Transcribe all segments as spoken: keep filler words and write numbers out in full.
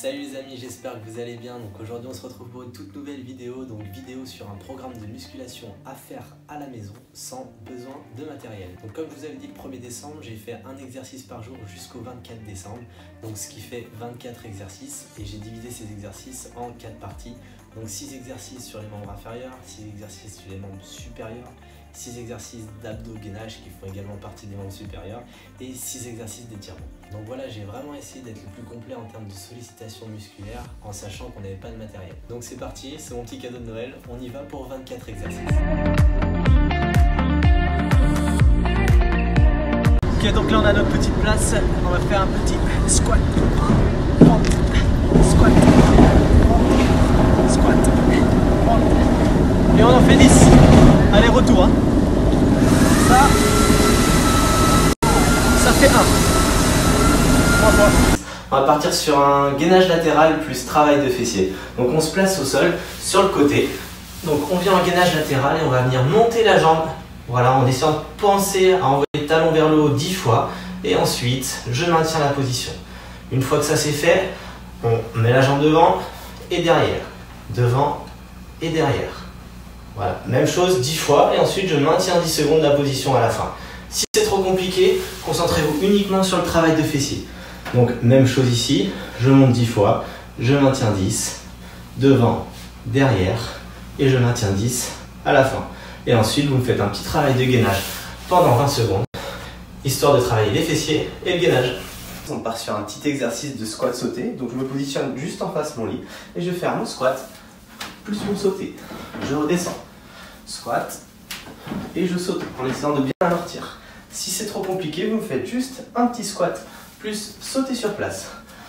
Salut les amis, j'espère que vous allez bien. Donc aujourd'hui on se retrouve pour une toute nouvelle vidéo, donc vidéo sur un programme de musculation à faire à la maison sans besoin de matériel. Donc comme je vous avais dit le premier décembre, j'ai fait un exercice par jour jusqu'au vingt-quatre décembre, donc ce qui fait vingt-quatre exercices, et j'ai divisé ces exercices en quatre parties. Donc six exercices sur les membres inférieurs, six exercices sur les membres supérieurs, six exercices d'abdos-gainage qui font également partie des membres supérieurs et six exercices d'étirement. Donc voilà, j'ai vraiment essayé d'être le plus complet en termes de sollicitation musculaire en sachant qu'on n'avait pas de matériel. Donc c'est parti, c'est mon petit cadeau de Noël, on y va pour vingt-quatre exercices. Ok, donc là on a notre petite place, on va faire un petit squat, squat, squat, et on en fait dix. Aller-retour, hein. Ça, ça fait un. trois fois. On va partir sur un gainage latéral plus travail de fessier. Donc on se place au sol, sur le côté. Donc on vient en gainage latéral et on va venir monter la jambe. Voilà, en essayant de penser à envoyer le talon vers le haut dix fois. Et ensuite, je maintiens la position. Une fois que ça c'est fait, on met la jambe devant et derrière. Devant et derrière. Voilà, même chose dix fois et ensuite je maintiens dix secondes la position à la fin. Si c'est trop compliqué, concentrez-vous uniquement sur le travail de fessier. Donc même chose ici, je monte dix fois, je maintiens dix, devant, derrière et je maintiens dix à la fin. Et ensuite vous me faites un petit travail de gainage pendant vingt secondes, histoire de travailler les fessiers et le gainage. On part sur un petit exercice de squat sauté, donc je me positionne juste en face de mon lit et je vais faire mon squat plus mon sauté. Je redescends, squat et je saute en essayant de bien amortir. Si c'est trop compliqué, vous me faites juste un petit squat plus sauter sur place.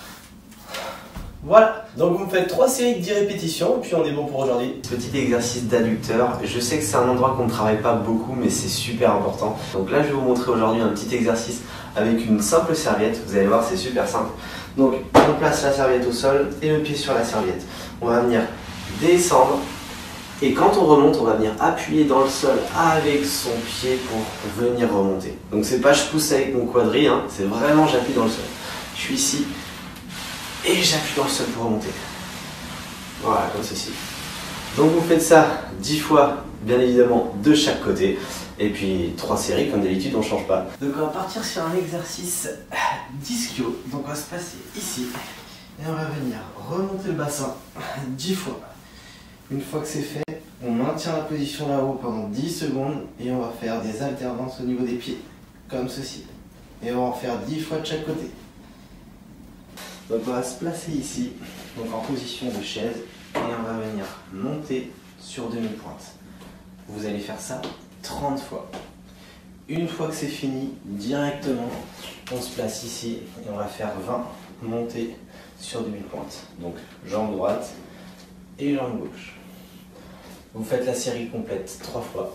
Voilà, donc vous me faites trois séries de dix répétitions et puis on est bon pour aujourd'hui. Petit exercice d'adducteur, je sais que c'est un endroit qu'on ne travaille pas beaucoup mais c'est super important. Donc là je vais vous montrer aujourd'hui un petit exercice avec une simple serviette, vous allez voir c'est super simple. Donc on place la serviette au sol et le pied sur la serviette. On va venir descendre et quand on remonte on va venir appuyer dans le sol avec son pied pour venir remonter. Donc c'est pas je pousse avec mon quadri, hein, c'est vraiment j'appuie dans le sol. Je suis ici et j'appuie dans le sol pour remonter. Voilà, comme ceci. Donc vous faites ça dix fois bien évidemment de chaque côté et puis trois séries comme d'habitude on change pas. Donc on va partir sur un exercice d'ischio. Donc on va se placer ici et on va venir remonter le bassin dix fois. Une fois que c'est fait, on maintient la position là-haut pendant dix secondes et on va faire des alternances au niveau des pieds, comme ceci. Et on va en faire dix fois de chaque côté. Donc on va se placer ici, donc en position de chaise, et on va venir monter sur demi-pointe. Vous allez faire ça trente fois. Une fois que c'est fini, directement, on se place ici et on va faire vingt montées sur demi-pointe. Donc jambe droite et jambe gauche. Vous faites la série complète trois fois.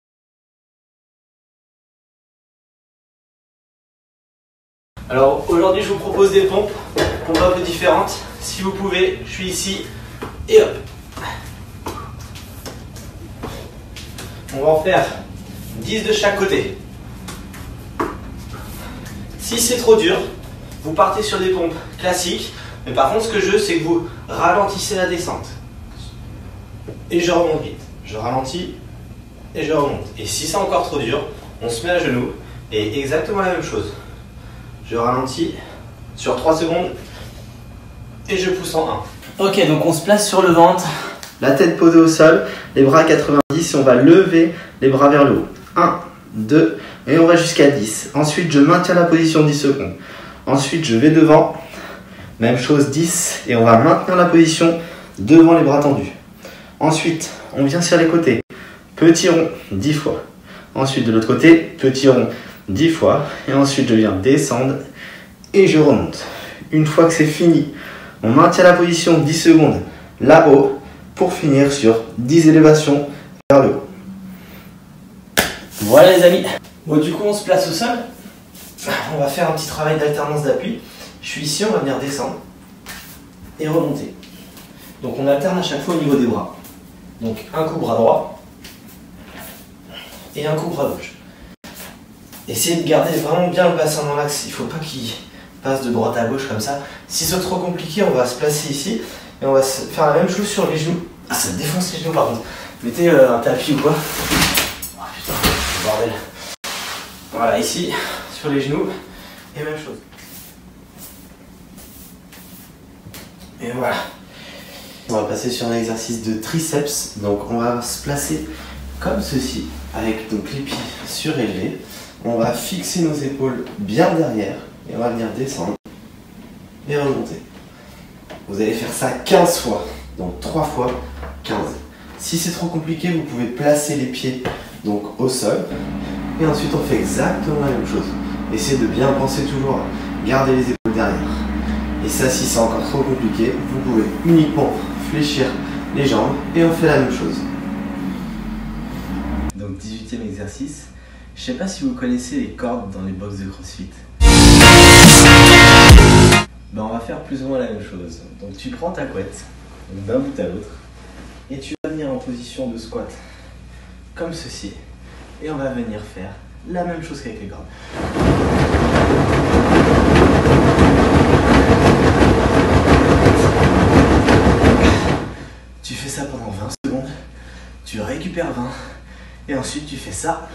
Alors aujourd'hui je vous propose des pompes, pompes un peu différentes. Si vous pouvez, je suis ici et hop. On va en faire dix de chaque côté. Si c'est trop dur, vous partez sur des pompes classiques. Mais par contre ce que je veux c'est que vous ralentissez la descente. Et je remonte vite. Je ralentis et je remonte. Et si c'est encore trop dur, on se met à genoux et exactement la même chose. Je ralentis sur trois secondes et je pousse en un. Ok, donc on se place sur le ventre, la tête posée au sol, les bras à quatre-vingt-dix et on va lever les bras vers le haut. un, deux et on va jusqu'à dix. Ensuite, je maintiens la position dix secondes. Ensuite, je vais devant. Même chose, dix et on va maintenir la position devant les bras tendus. Ensuite, on vient sur les côtés. Petit rond, dix fois. Ensuite, de l'autre côté, petit rond, dix fois. Et ensuite, je viens descendre et je remonte. Une fois que c'est fini, on maintient la position dix secondes là-haut pour finir sur dix élévations vers le haut. Voilà les amis. Bon, du coup, on se place au sol. On va faire un petit travail d'alternance d'appui. Je suis ici, on va venir descendre et remonter. Donc, on alterne à chaque fois au niveau des bras. Donc un coup bras droit et un coup bras gauche. Essayez de garder vraiment bien le bassin dans l'axe, il ne faut pas qu'il passe de droite à gauche comme ça. Si c'est trop compliqué, on va se placer ici et on va se faire la même chose sur les genoux. Ah, ça défonce les genoux par contre. Mettez euh, un tapis ou quoi. Oh putain, bordel. Voilà, ici, sur les genoux, et même chose. Et voilà. On va passer sur un exercice de triceps. Donc on va se placer comme ceci, avec donc les pieds surélevés. On va fixer nos épaules bien derrière et on va venir descendre et remonter. Vous allez faire ça quinze fois, donc trois fois quinze. Si c'est trop compliqué, vous pouvez placer les pieds donc au sol et ensuite on fait exactement la même chose. Essayez de bien penser toujours à garder les épaules derrière. Et ça, si c'est encore trop compliqué, vous pouvez uniquement fléchir les jambes et on fait la même chose. Donc dix-huitième exercice. Je sais pas si vous connaissez les cordes dans les box de CrossFit. Ben, on va faire plus ou moins la même chose. Donc tu prends ta couette d'un bout à l'autre et tu vas venir en position de squat comme ceci. Et on va venir faire la même chose qu'avec les cordes. Tu fais ça pendant vingt secondes, tu récupères vingt et ensuite tu fais ça.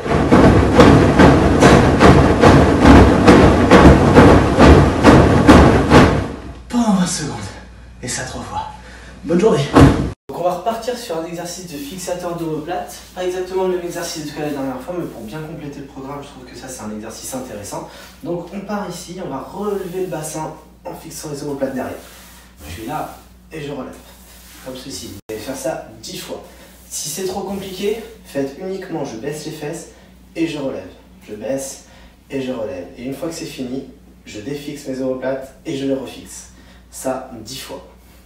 Pendant vingt secondes. Et ça trois fois. Bonne journée. Donc on va repartir sur un exercice de fixateur d'omoplate. Pas exactement le même exercice que la dernière fois, mais pour bien compléter le programme, je trouve que ça c'est un exercice intéressant. Donc on part ici, on va relever le bassin en fixant les omoplates derrière. Je suis là et je relève. Comme ceci. Vous allez faire ça dix fois. Si c'est trop compliqué, faites uniquement je baisse les fesses et je relève. Je baisse et je relève. Et une fois que c'est fini, je défixe mes omoplates et je les refixe. Ça dix fois.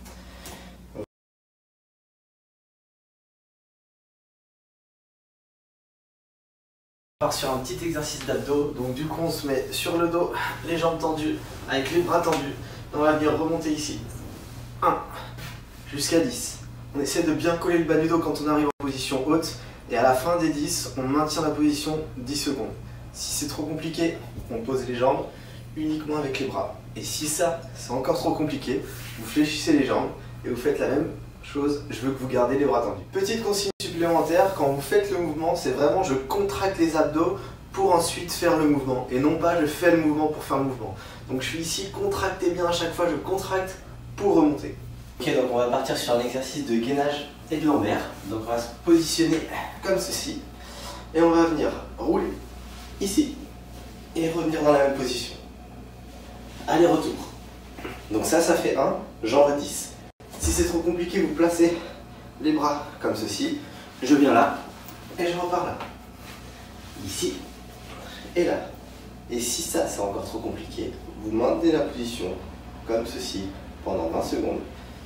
On part sur un petit exercice d'abdos. Donc du coup on se met sur le dos, les jambes tendues, avec les bras tendus. On va venir remonter ici. un jusqu'à dix. On essaie de bien coller le bas du dos quand on arrive en position haute. Et à la fin des dix, on maintient la position dix secondes. Si c'est trop compliqué, on pose les jambes uniquement avec les bras. Et si ça, c'est encore trop compliqué, vous fléchissez les jambes et vous faites la même chose. Je veux que vous gardez les bras tendus. Petite consigne supplémentaire, quand vous faites le mouvement, c'est vraiment je contracte les abdos pour ensuite faire le mouvement. Et non pas je fais le mouvement pour faire le mouvement. Donc je suis ici, contractez bien à chaque fois, je contracte pour remonter. Ok, donc on va partir sur un exercice de gainage et de lombaire. Donc on va se positionner comme ceci. Et on va venir rouler ici. Et revenir dans la même position. Aller-retour. Donc ça, ça fait un, j'en veux dix. Si c'est trop compliqué, vous placez les bras comme ceci. Je viens là et je repars là. Ici et là. Et si ça, c'est encore trop compliqué, vous maintenez la position comme ceci pendant vingt secondes.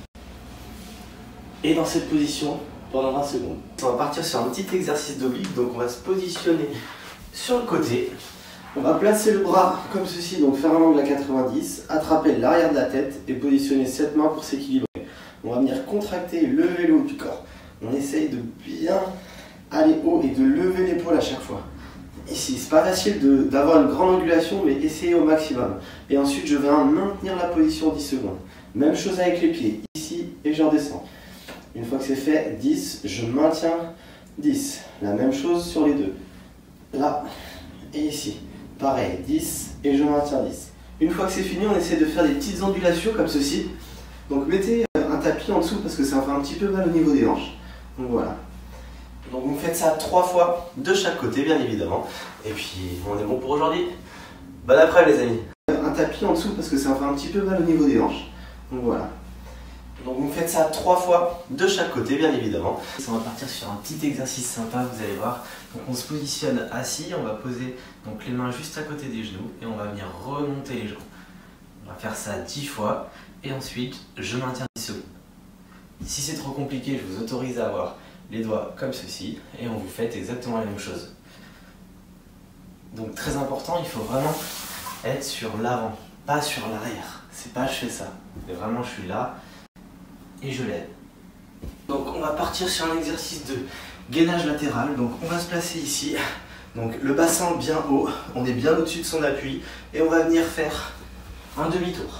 Et dans cette position pendant vingt secondes. On va partir sur un petit exercice d'oblique. Donc on va se positionner sur le côté. On va placer le bras comme ceci, donc faire un angle à quatre-vingt-dix, attraper l'arrière de la tête et positionner cette main pour s'équilibrer. On va venir contracter et lever le haut du corps. On essaye de bien aller haut et de lever l'épaule à chaque fois. Ici, c'est pas facile d'avoir une grande angulation, mais essayez au maximum. Et ensuite, je viens maintenir la position dix secondes. Même chose avec les pieds, ici et je redescends. Une fois que c'est fait, dix, je maintiens dix. La même chose sur les deux. Là et ici. Pareil, dix et je maintiens dix. Une fois que c'est fini, on essaie de faire des petites ondulations comme ceci. Donc mettez un tapis en dessous parce que ça fait un petit peu mal au niveau des hanches. Donc voilà. Donc vous faites ça trois fois de chaque côté, bien évidemment. Et puis on est bon pour aujourd'hui. Bon après les amis. Un tapis en dessous parce que ça fait un petit peu mal au niveau des hanches. Donc voilà. Donc vous faites ça trois fois de chaque côté, bien évidemment. On va partir sur un petit exercice sympa, vous allez voir. Donc on se positionne assis, on va poser donc les mains juste à côté des genoux et on va venir remonter les jambes. On va faire ça dix fois et ensuite je maintiens dix secondes. Si c'est trop compliqué, je vous autorise à avoir les doigts comme ceci et on vous fait exactement la même chose. Donc très important, il faut vraiment être sur l'avant, pas sur l'arrière. C'est pas je fais ça, mais vraiment je suis là et je lève. Donc on va partir sur un exercice de gainage latéral. Donc on va se placer ici, donc le bassin bien haut, on est bien au-dessus de son appui et on va venir faire un demi-tour.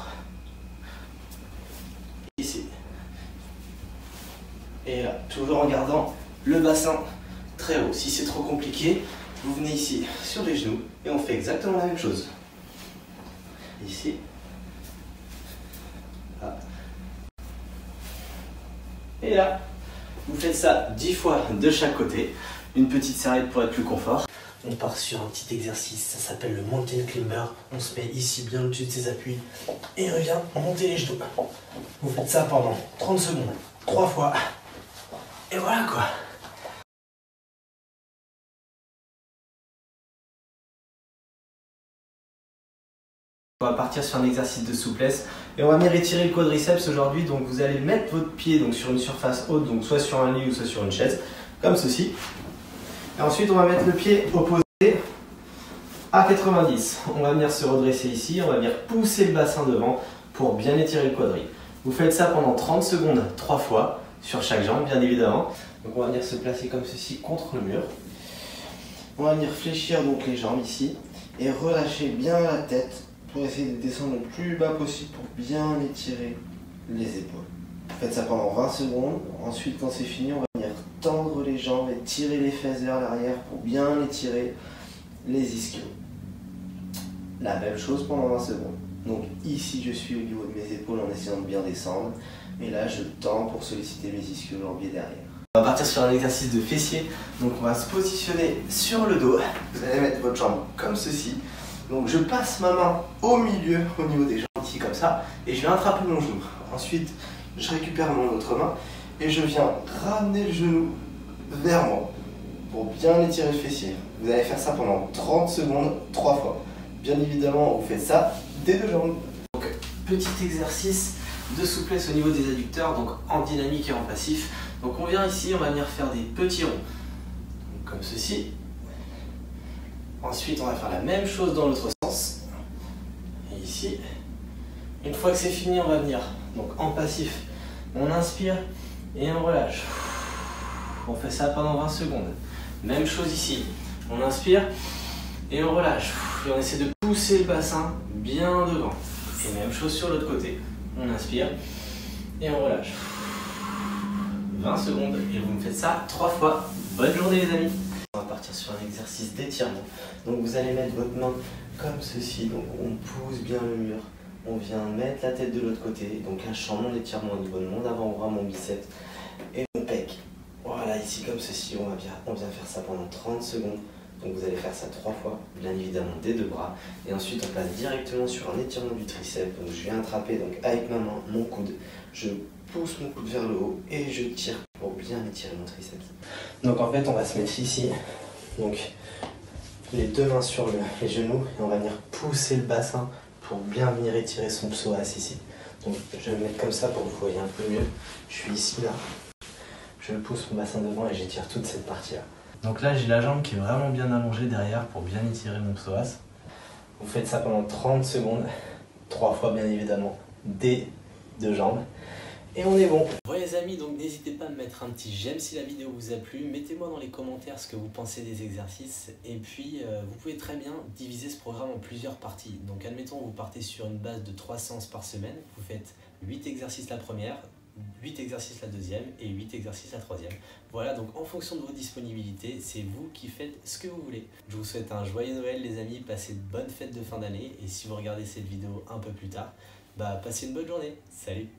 Ici. Et là, toujours en gardant le bassin très haut. Si c'est trop compliqué, vous venez ici sur les genoux et on fait exactement la même chose. Ici. Là. Et là, vous faites ça dix fois de chaque côté. Une petite serviette pour être plus confort. On part sur un petit exercice, ça s'appelle le mountain climber. On se met ici bien au-dessus de ses appuis et on vient monter les genoux. Vous faites ça pendant trente secondes, trois fois. Et voilà quoi. On va partir sur un exercice de souplesse et on va venir étirer le quadriceps aujourd'hui. Donc vous allez mettre votre pied donc sur une surface haute, donc soit sur un lit ou soit sur une chaise, comme ceci. Et ensuite on va mettre le pied opposé à quatre-vingt-dix. On va venir se redresser ici, on va venir pousser le bassin devant pour bien étirer le quadri. Vous faites ça pendant trente secondes, trois fois, sur chaque jambe bien évidemment. Donc on va venir se placer comme ceci contre le mur. On va venir fléchir donc les jambes ici et relâcher bien la tête pour essayer de descendre le plus bas possible pour bien étirer les épaules. Faites ça pendant vingt secondes. Ensuite, quand c'est fini, on va venir tendre les jambes et tirer les fesses vers l'arrière pour bien étirer les ischios. La même chose pendant vingt secondes. Donc ici, je suis au niveau de mes épaules en essayant de bien descendre. Et là, je tends pour solliciter mes ischios jambiers derrière. On va partir sur un exercice de fessier. Donc on va se positionner sur le dos. Vous allez mettre votre jambe comme ceci. Donc je passe ma main au milieu, au niveau des jambes, ici comme ça, et je viens attraper mon genou. Ensuite, je récupère mon autre main et je viens ramener le genou vers moi pour bien étirer le fessier. Vous allez faire ça pendant trente secondes, trois fois. Bien évidemment, vous faites ça des deux jambes. Donc, petit exercice de souplesse au niveau des adducteurs, donc en dynamique et en passif. Donc on vient ici, on va venir faire des petits ronds, donc, comme ceci. Ensuite, on va faire la même chose dans l'autre sens. Et ici, une fois que c'est fini, on va venir donc en passif. On inspire et on relâche. On fait ça pendant vingt secondes. Même chose ici. On inspire et on relâche. Et on essaie de pousser le bassin bien devant. Et même chose sur l'autre côté. On inspire et on relâche. vingt secondes et vous me faites ça trois fois. Bonne journée les amis. On va partir sur un exercice d'étirement. Donc vous allez mettre votre main comme ceci. Donc on pousse bien le mur. On vient mettre la tête de l'autre côté. Donc là je sens mon étirement au niveau de mon avant-bras, mon biceps et mon pec. Voilà, ici comme ceci. On, va bien, on vient faire ça pendant trente secondes. Donc vous allez faire ça trois fois, bien évidemment des deux bras. Et ensuite on passe directement sur un étirement du triceps. Donc je viens attraper donc, avec ma main mon coude. Je pousse mon coude vers le haut et je tire pour bien étirer mon triceps. Donc en fait on va se mettre ici, donc les deux mains sur le, les genoux et on va venir pousser le bassin pour bien venir étirer son psoas ici. Donc je vais me mettre comme ça pour que vous voyez un peu mieux. Je suis ici là, je pousse mon bassin devant et j'étire toute cette partie là. Donc là j'ai la jambe qui est vraiment bien allongée derrière pour bien étirer mon psoas. Vous faites ça pendant trente secondes, trois fois bien évidemment, des deux jambes. Et on est bon. Bon les amis, donc n'hésitez pas à me mettre un petit j'aime si la vidéo vous a plu. Mettez-moi dans les commentaires ce que vous pensez des exercices. Et puis euh, vous pouvez très bien diviser ce programme en plusieurs parties. Donc admettons vous partez sur une base de trois séances par semaine. Vous faites huit exercices la première, huit exercices la deuxième et huit exercices la troisième. Voilà, donc en fonction de vos disponibilités, c'est vous qui faites ce que vous voulez. Je vous souhaite un joyeux Noël les amis, passez de bonnes fêtes de fin d'année. Et si vous regardez cette vidéo un peu plus tard, bah passez une bonne journée. Salut!